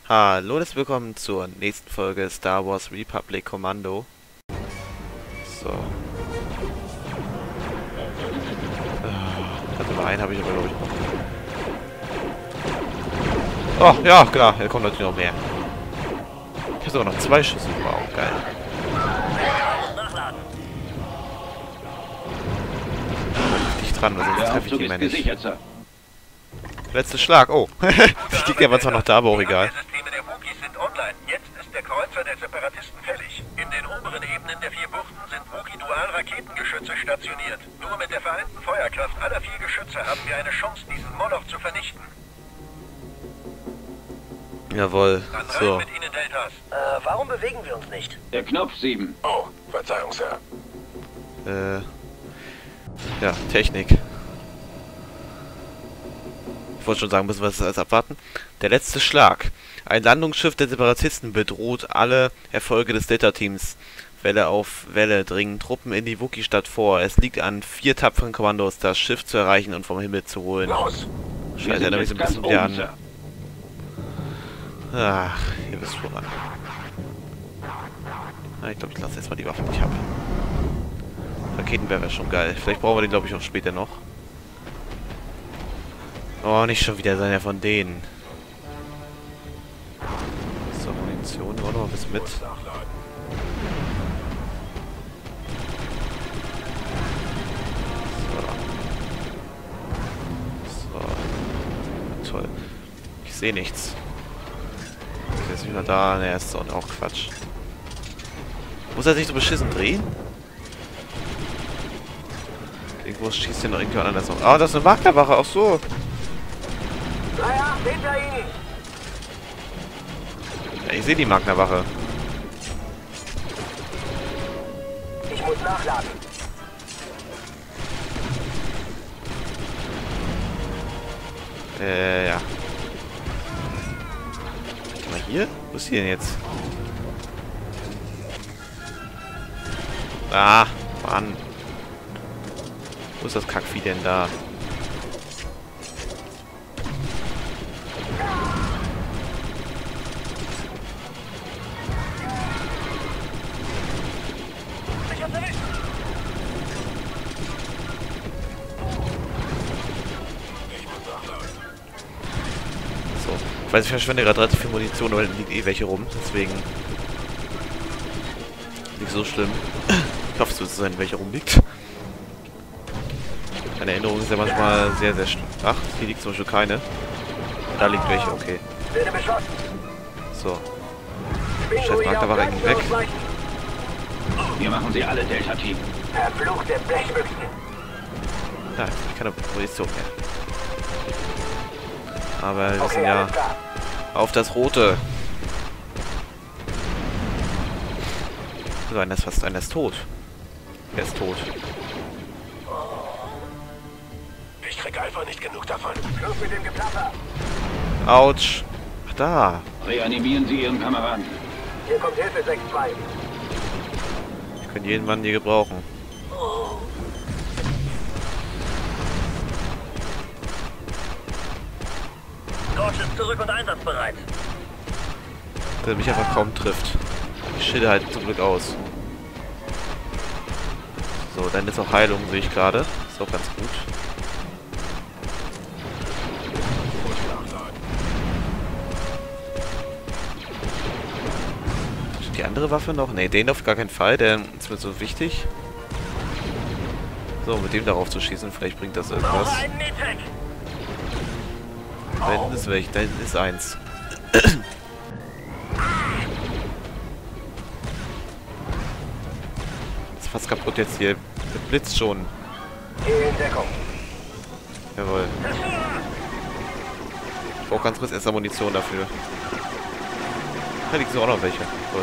Hallo und herzlich willkommen zur nächsten Folge Star Wars Republic Commando. So. Also mal einen habe ich aber, glaube ich, noch. Oh, ja, klar, hier kommt natürlich noch mehr. Ich habe sogar noch 2 Schüsse. Wow, geil. Nicht dran, also sonst treffe ich die mehr nicht. Letzter Schlag, oh. Ich liegt aber zwar noch da, aber auch egal. Systeme der Wookies sind online. Jetzt ist der Kreuzer der Separatisten fällig. In den oberen Ebenen der 4 Buchten sind Wookie-Dual-Raketengeschütze stationiert. Nur mit der vereinten Feuerkraft aller 4 Geschütze haben wir eine Chance, diesen Moloch zu vernichten. Jawohl, Dann rein so. mit Ihnen, Deltas. Warum bewegen wir uns nicht? Der Knopf 7. Oh, Verzeihung, Sir. Ja, Technik. Ich wollte schon sagen, müssen wir das alles abwarten. Der letzte Schlag. Ein Landungsschiff der Separatisten bedroht alle Erfolge des Delta-Teams. Welle auf Welle dringen Truppen in die Wookie-Stadt vor. Es liegt an 4 tapferen Kommandos, das Schiff zu erreichen und vom Himmel zu holen. Los! Scheiße, erinnert mich so ein bisschen wieder an. Ach, ihr wisst woran. Na, ich glaube, ich lasse jetzt mal die Waffe, die ich habe. Raketenwerfer ist schon geil. Vielleicht brauchen wir den, glaube ich, auch später noch. Oh, nicht schon wieder seiner von denen. So, Munition, auch noch ein bisschen mit. So. So. Toll. Ich sehe nichts. Ist jetzt nicht mehr da. Ne, ist auch Quatsch. Muss er sich so beschissen drehen? Irgendwo schießt hier noch irgendjemand anders noch. Ah, das ist eine Maklerwache, auch so. Naja, hinter Ihnen! Ja, ich sehe die Magnerwache. Ich muss nachladen. Ja. Warte mal hier? Wo ist die denn jetzt? Ah, Mann. Wo ist das Kackvieh denn da? So. Ich weiß, ich verschwende gerade relativ viel Munition, aber da liegt eh welche rum. Deswegen. Nicht so schlimm. Ich hoffe, es wird so sein, welche rumliegt. Meine Erinnerung ist ja manchmal sehr, sehr schlimm. Ach, hier liegt zum Beispiel keine. Da liegt welche, okay. Werde beschossen. So. Scheiß Marker war eigentlich weg. Wir machen sie alle, Delta-Team. Verfluchte Blechbüchsen. Ja, ich keine Munition mehr. Aber wir sind Okay, ja alles klar. auf das Rote. So, einer ist fast, einer ist tot. Er ist tot. Ich krieg einfach nicht genug davon. Schluss mit dem Geplapper. Autsch. Ach, da. Reanimieren Sie Ihren Kameraden. Hier kommt Hilfe 6-2. Ich kann jeden Mann hier gebrauchen. Dodge ist zurück und einsatzbereit. Der mich einfach kaum trifft. Die Schilde halten zum Glück aus. So, dann ist auch Heilung, sehe ich gerade. Ist auch ganz gut. Die andere Waffe noch? Ne, den auf gar keinen Fall. Der ist mir so wichtig. So, mit dem darauf zu schießen, vielleicht bringt das irgendwas. Brauche einen Nitec. Da hinten ist welch, da hinten ist eins. Ist fast kaputt jetzt hier. Der blitzt schon. In Deckung. Jawohl. Ich brauche ganz kurz erst Munition dafür. Da liegen so auch noch welche. Toll.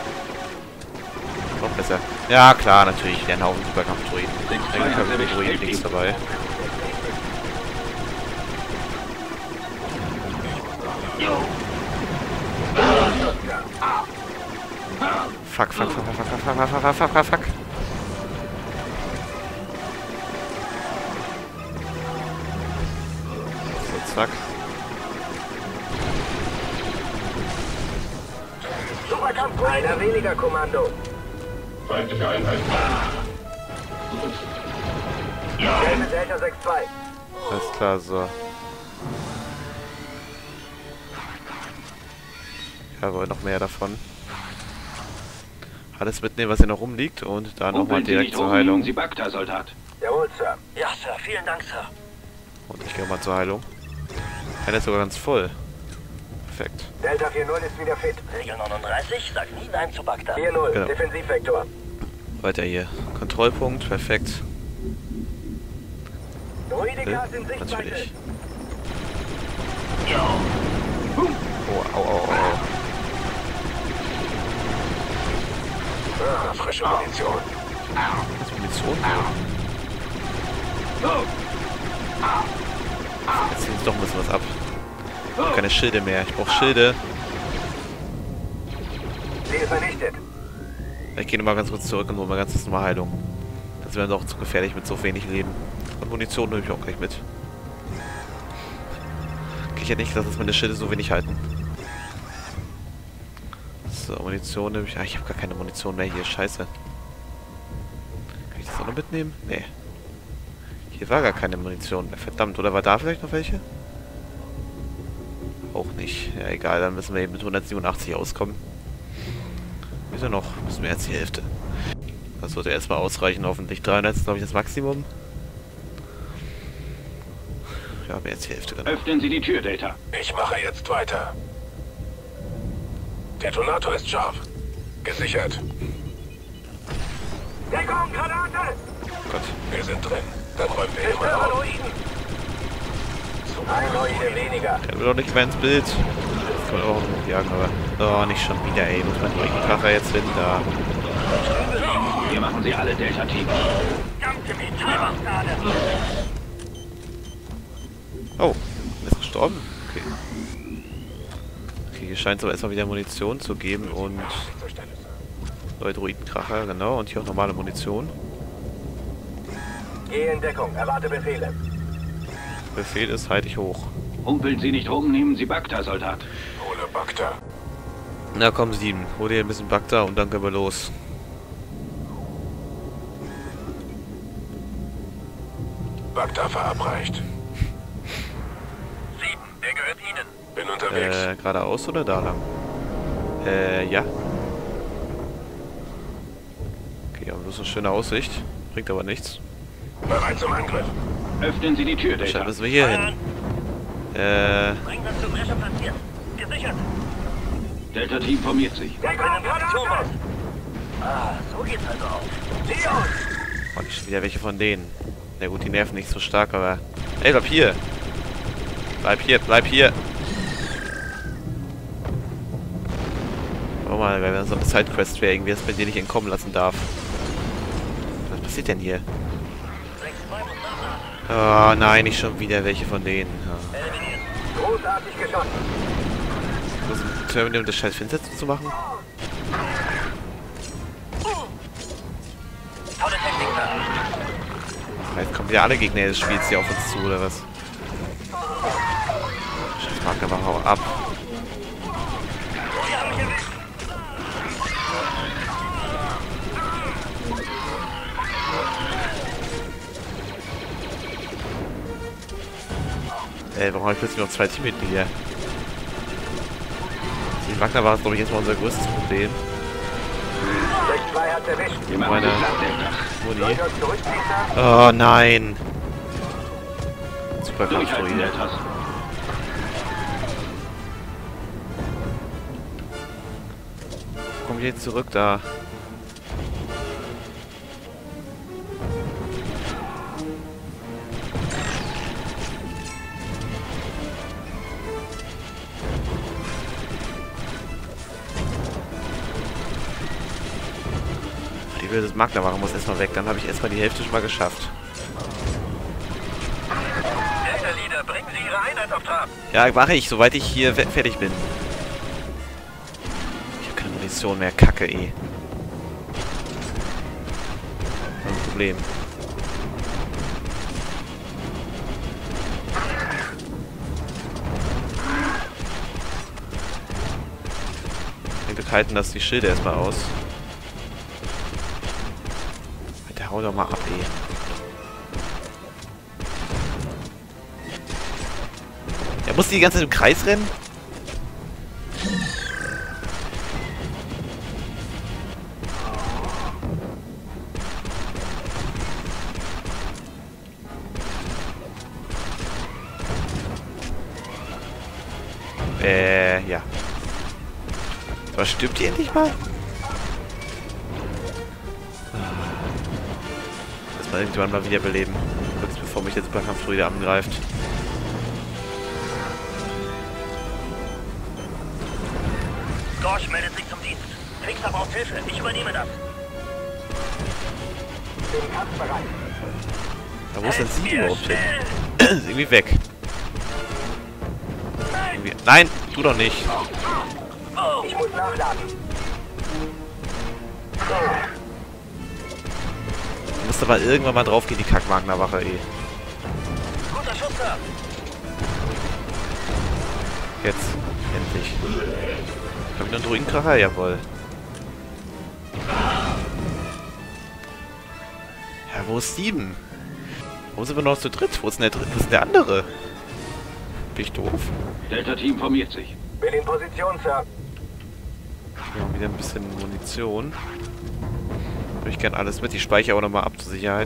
Noch besser. Ja, klar, natürlich. Der Haufen Superkampf-Droiden. Droiden links dabei. Fuck, fuck, fuck, fuck, fuck, fuck, fuck, fuck, fuck, fuck, fuck. So, zack. Kampf. Einer weniger, Kommando. Feindliche Einheit. Gelbe Delta 6-2. Alles klar, so. Jawohl, noch mehr davon. Alles mitnehmen, was hier noch rumliegt und dann nochmal Rumpeln Sie direkt nicht zur rum, nehmen Heilung. Sie Bagda, Soldat. Jawohl, Sir. Ja, Sir. Vielen Dank, Sir. Und ich gehe mal zur Heilung. Einer ist sogar ganz voll. Perfekt. Delta 4-0 ist wieder fit. Regel 39 sagt nie Nein zu Bagda. 4-0, Genau. Defensivvektor. Weiter hier. Kontrollpunkt, perfekt. Druidika sind Sichtweite. Natürlich. Oh, au, au, au. Frische Munition. Das Munition? Jetzt ziehen uns doch ein bisschen was ab. Ich habe keine Schilde mehr. Ich brauche Schilde. Sie ist vernichtet. Ich gehe nochmal ganz kurz zurück und hole mal ganz kurz nochmal Heilung. Das wäre doch zu gefährlich mit so wenig Leben. Und Munition nehme ich auch gleich mit. Ich hätte nicht gedacht, dass meine Schilde so wenig halten. So, Munition nehme ich. Ah, ich habe gar keine Munition mehr hier. Scheiße. Kann ich das auch noch mitnehmen? Nee. Hier war gar keine Munition mehr. Verdammt. Oder war da vielleicht noch welche? Auch nicht. Ja, egal. Dann müssen wir eben mit 187 auskommen. Wieso noch? Müssen wir jetzt die Hälfte. Das sollte erstmal ausreichen. Hoffentlich 300 ist, glaube ich, das Maximum. Ja, mehr als die Hälfte, genau. Öffnen Sie die Tür, Delta. Ich mache jetzt weiter. Detonator ist scharf. Gesichert. Deckung, Granate! Gott. Wir sind drin. Dann räumen wir Ich hier mal höre auf. Druiden. Ein Druide weniger. Der will doch nicht mehr ins Bild. Das kann man auch noch jagen, aber... Oh, nicht schon wieder, ey. Muss man den Kracher jetzt hin, da. Hier machen Sie alle Delta-Teams. Ganze Metallbastade. Oh, er ist gestorben? Okay. Okay, hier scheint es aber erstmal wieder Munition zu geben und... Neue Druidenkracher, genau. Und hier auch normale Munition. Geh in Deckung, erwarte Befehle. Befehl ist, halte ich hoch. Rumpeln Sie nicht rum, nehmen Sie Bagda, Soldat. Hole Bagda. Na komm, 7. Hol dir ein bisschen Bagda und dann können wir los. Bagda verabreicht. 7, der gehört Ihnen. Bin unterwegs. Geradeaus oder da lang? Ja. Okay, aber bloß eine schöne Aussicht. Bringt aber nichts. Bereit zum Angriff. Öffnen Sie die Tür, Wahrscheinlich Delta. müssen wir hier hin. Bring das zur Bresche platziert. Gesichert. Delta-Team formiert sich. Deckung, Granate! Ah, so geht's also auf. Sieh uns! Oh, nicht schon wieder welche von denen. Na gut, die nerven nicht so stark, aber... Ey, bleib hier! Bleib hier, bleib hier! Schau mal, wenn so eine Sidequest wäre, irgendwie das bei dir nicht entkommen lassen darf. Was passiert denn hier? Oh nein, nicht schon wieder welche von denen. Ja. Großartig geschossen. Was ist ein Terminal, um das scheiß Fenster zu machen? Tolle Technik, Sir. Jetzt kommen wieder alle Gegner des Spiels hier auf uns zu, oder was? Scheiß Mark, aber hau ab. Sie haben mich erwischt. Warum habe ich plötzlich noch 2 Teammitglieder? Die Wagner war es, glaube ich, jetzt mal unser größtes Problem. 6-2 hat erwischt. Wir machen Meine- Sie platt, Delta. Muni. Sollen wir uns zurückziehen, Sir? Oh nein! Super Durchhalten, Kampfdruide. Deltas. Komm ich jetzt zurück da? Die will das Magnerwache muss erstmal weg, dann habe ich erstmal die Hälfte schon mal geschafft. Delta Leader, bringen Sie Ihre Einheit auf Trab. Ja, mache ich, soweit ich hier fertig bin. Ich habe keine Munition mehr, Kacke, eh. Ein Problem. Wir halten das die Schilde erstmal aus. Der haut doch mal ab, ey. Er muss die ganze Zeit im Kreis rennen? Ja. Aber stirbt die endlich mal? Lass mal irgendwann mal wiederbeleben. Kurz bevor mich der Superkampfdruide angreift. Gorsch meldet sich zum Dienst. Fixer braucht Hilfe. Ich übernehme das. Bin kampfbereit. Aber wo ist denn sie überhaupt hin? Ist irgendwie weg. Irgendwie. Nein, tu doch nicht. Ich muss nachladen. Du musst aber irgendwann mal drauf gehen, die Kack-Wagner-Wache, ey. Guter Schutzer. Jetzt. Endlich. Hab ich noch einen Druidenkracher? Jawohl. Ja, wo ist Steven? Wo sind wir noch zu dritt? Wo ist denn der andere? Bin ich doof? Delta-Team formiert sich. Bin in Position, Sir. Wir haben wieder ein bisschen Munition. Würde ich gern alles mit. Ich speichere auch nochmal ab zur Sicherheit.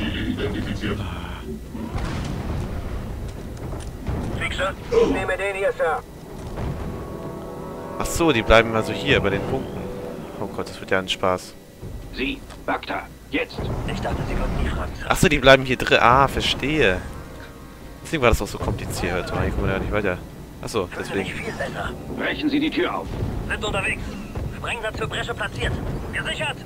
Fixer? Ich nehme den hier, Sir. Ach so, die bleiben also hier bei den Punkten. Oh Gott, das wird ja ein Spaß. Sie, Bacta, jetzt. Ich dachte, Sie konnten nie fragen, Sir. Ach so, die bleiben hier drin. Ah, verstehe. Deswegen war das auch so kompliziert. Oh, hier kommen wir ja nicht weiter. Ach so, Könnte deswegen. nicht viel besser. Brechen Sie die Tür auf. Sind unterwegs. Sprengsatz für Bresche platziert. Gesichert.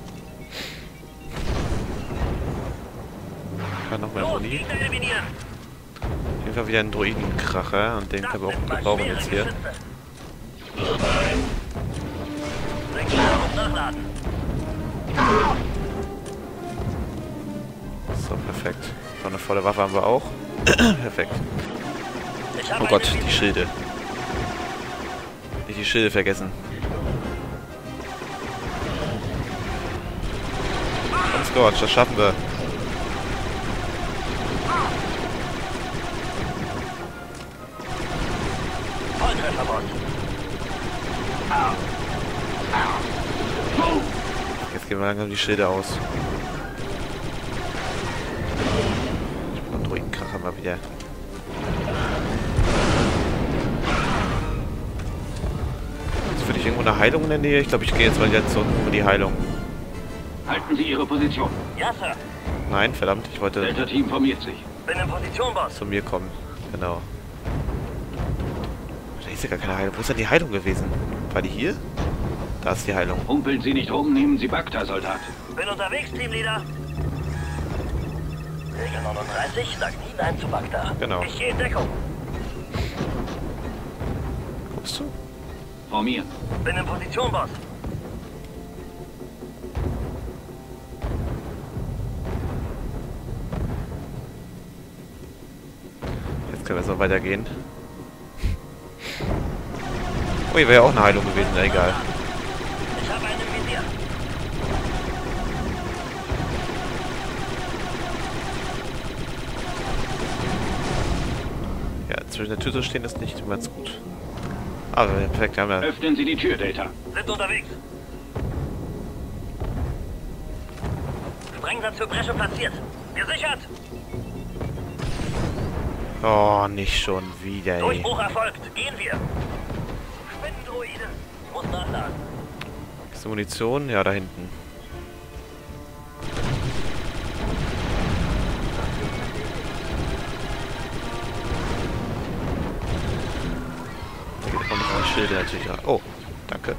Kann noch mehr Los, Muni. Gegner eliminieren. Auf jeden Fall wieder ein Druidenkracher und den können wir auch gebrauchen jetzt hier. Nachladen. So, perfekt. Noch eine volle Waffe haben wir auch. Perfekt. Oh Gott, die Schilde. Nicht die Schilde vergessen. Komm, Scorch, das schaffen wir. Volltrefferbot. Jetzt gehen wir langsam die Schilde aus. Ich brauche einen Druidenkracher mal wieder. Ist für dich irgendwo eine Heilung in der Nähe? Ich glaube, ich gehe jetzt mal wieder zurück in die Heilung. Halten Sie Ihre Position. Ja, Sir. Nein, verdammt, ich wollte Delta-Team formiert sich. Bin in Position, Boss. zu mir kommen. Genau. Da ist ja gar keine Heilung. Wo ist denn die Heilung gewesen? War die hier? Da ist die Heilung. Humpeln Sie nicht rum, nehmen Sie Bacta, Soldat. Bin unterwegs, Teamleader. Regel 39 sagt nie Nein zu Bagda. Genau. Ich gehe in Deckung. Guckst du? Formieren. Bin in Position, Boss. Jetzt können wir jetzt noch weitergehen. Oh, hier wäre ja auch eine Heilung gewesen. Na, egal. Ich habe einen im Visier. Ja, zwischen der Tür zu stehen ist nicht ganz gut. Aber perfekt, haben wir. Öffnen Sie die Tür, Delta. Sind unterwegs. Sprengsatz für Bresche platziert. Gesichert. Oh, nicht schon wieder, ey. Durchbruch erfolgt. Gehen wir. Spinnendruide. Muss nachladen. Ist die Munition? Ja, da hinten. Da geht auch noch die Schilde natürlich rein. Oh, danke.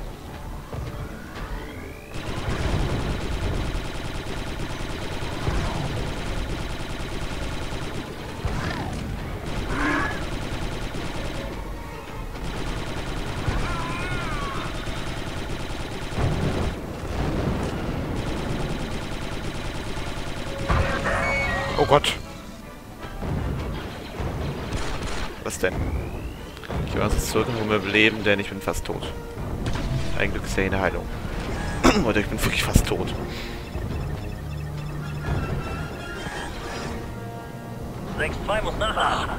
Oh Gott. Was denn? Ich war sonst zurück und hol mir Leben, denn ich bin fast tot. Ein Glück ist ja eine Heilung. Leute, ich bin wirklich fast tot. Rex 2 muss nachladen.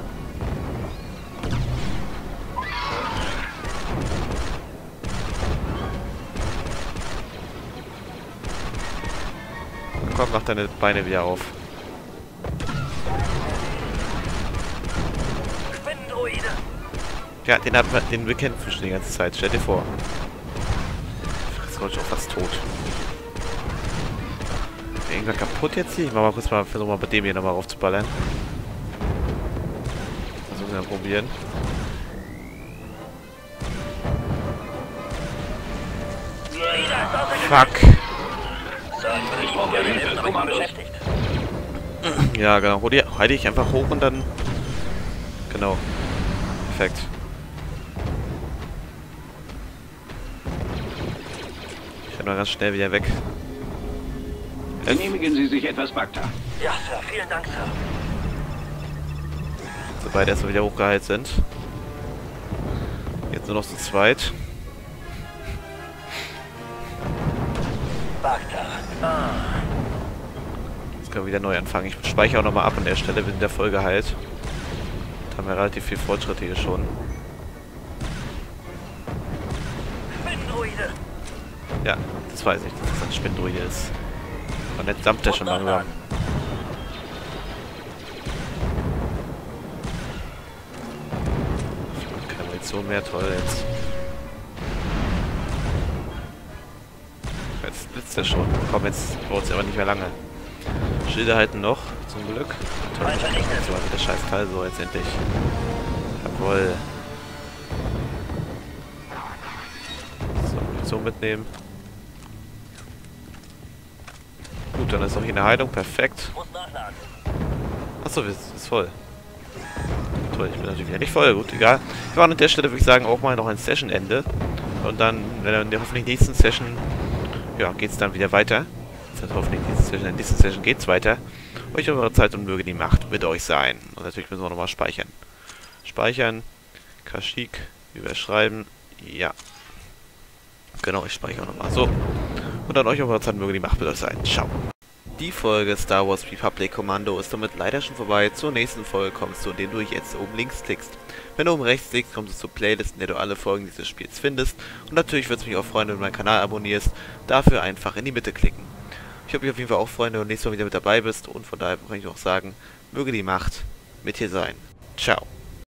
Komm, mach deine Beine wieder auf. Spinnendroide. Ja, den bekämpfen wir schon die ganze Zeit. Stell dir vor. Jetzt ist schon fast tot. Ist irgendwann kaputt jetzt hier? Ich mach mal kurz mal, versuch mal bei dem hier nochmal raufzuballern. Versuchen wir mal probieren. Fuck. Ich brauche Hilfe. Kommandos. Ja, genau. Heide ich einfach hoch und dann... Genau. Perfekt. Ich bin mal ganz schnell wieder weg. Genehmigen Sie sich etwas Bacta. Ja, Sir. Vielen Dank, Sir. Sobald erstmal wieder hochgeheilt sind. Jetzt nur noch zu zweit. Bacta. Jetzt können wir wieder neu anfangen. Ich speichere auch nochmal ab an der Stelle. Wir sind der voll geheilt. Da haben wir relativ viel Fortschritt hier schon. Spinnendroide. Ja, das weiß ich, dass das ein Spinndroide ist. Und jetzt dampft der schon langsam. Keine Munition mehr, toll jetzt. Jetzt blitzt er schon. Komm, jetzt braucht es aber nicht mehr lange. Schilder halten noch, zum Glück. Toll, so, der scheiß Teil so jetzt endlich. Jawohl. So, Munition mitnehmen. Gut, dann ist noch hier eine Heilung, perfekt. Muss nachladen. Achso, ist voll. Toll, ich bin natürlich wieder nicht voll, gut, egal. Wir waren an der Stelle, würde ich sagen, auch mal noch ein Session-Ende. Und dann, in der hoffentlich nächsten Session, ja, geht's dann wieder weiter. Das heißt, hoffentlich in der nächsten Session geht's weiter. Euch eure Zeit und möge die Macht mit euch sein. Und natürlich müssen wir nochmal speichern. Speichern, Kashyyyk, überschreiben, ja. Genau, ich speichere nochmal. So. Und dann euch eure Zeit und möge die Macht mit euch sein. Ciao. Die Folge Star Wars Republic Commando ist damit leider schon vorbei. Zur nächsten Folge kommst du, indem du jetzt oben links klickst. Wenn du oben rechts klickst, kommst du zur Playlist, in der du alle Folgen dieses Spiels findest. Und natürlich würde es mich auch freuen, wenn du meinen Kanal abonnierst. Dafür einfach in die Mitte klicken. Ich würde mich auf jeden Fall auch freuen, wenn du nächstes Mal wieder mit dabei bist. Und von daher kann ich auch sagen, möge die Macht mit dir sein. Ciao.